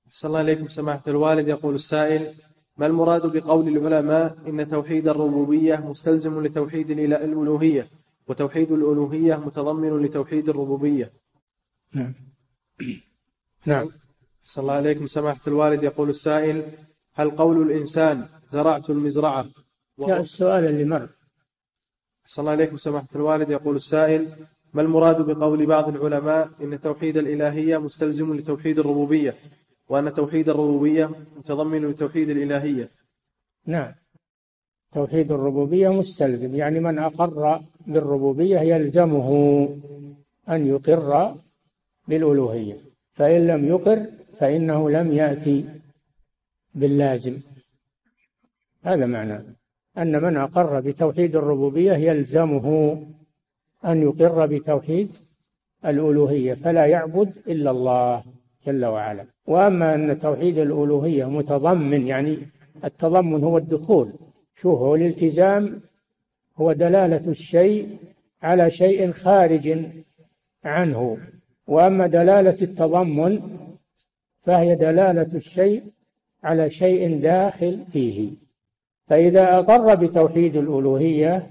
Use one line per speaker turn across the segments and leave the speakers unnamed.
أحسن الله إليكم سماحة الوالد. يقول السائل: ما المراد بقول العلماء إن توحيد الربوبية مستلزم لتوحيد الألوهية، وتوحيد الألوهية متضمن لتوحيد الربوبية؟
نعم. نعم.
أحسن الله إليكم سماحة الوالد. يقول السائل: هل قول الإنسان زرعت المزرعة
لا، السؤال اللي مر.
أحسن الله إليكم سماحة الوالد. يقول السائل: ما المراد بقول بعض العلماء إن توحيد الإلهية مستلزم لتوحيد الربوبية، وأن توحيد الربوبية متضمن لتوحيد الإلهية؟
نعم، توحيد الربوبية مستلزم، يعني من أقر بالربوبية يلزمه أن يقر بالألوهية، فإن لم يقر فإنه لم يأتي باللازم. هذا معناه أن من أقر بتوحيد الربوبية يلزمه أن يقر بتوحيد الألوهية، فلا يعبد إلا الله جل وعلا. وأما أن توحيد الألوهية متضمن، يعني التضمن هو الدخول، شوف، هو الالتزام هو دلالة الشيء على شيء خارج عنه، وأما دلالة التضمن فهي دلالة الشيء على شيء داخل فيه. فإذا أقر بتوحيد الألوهية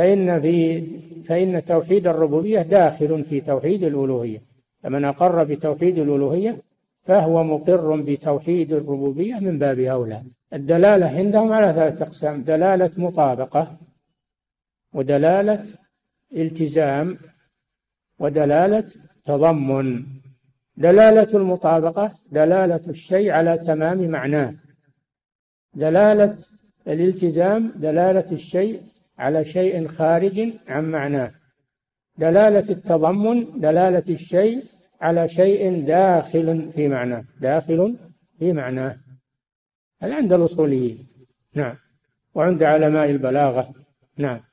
فإن توحيد الربوبية داخل في توحيد الألوهية، فمن أقر بتوحيد الألوهية فهو مقر بتوحيد الربوبية من باب أولى. الدلالة عندهم على 3 أقسام: دلالة مطابقة، ودلالة التزام، ودلالة تضمن. دلالة المطابقة دلالة الشيء على تمام معناه، دلالة الالتزام دلالة الشيء على شيء خارج عن معناه، دلالة التضمن دلالة الشيء على شيء داخل في معناه، داخل في معناه. هذا عند الأصوليين. نعم. وعند علماء البلاغة. نعم.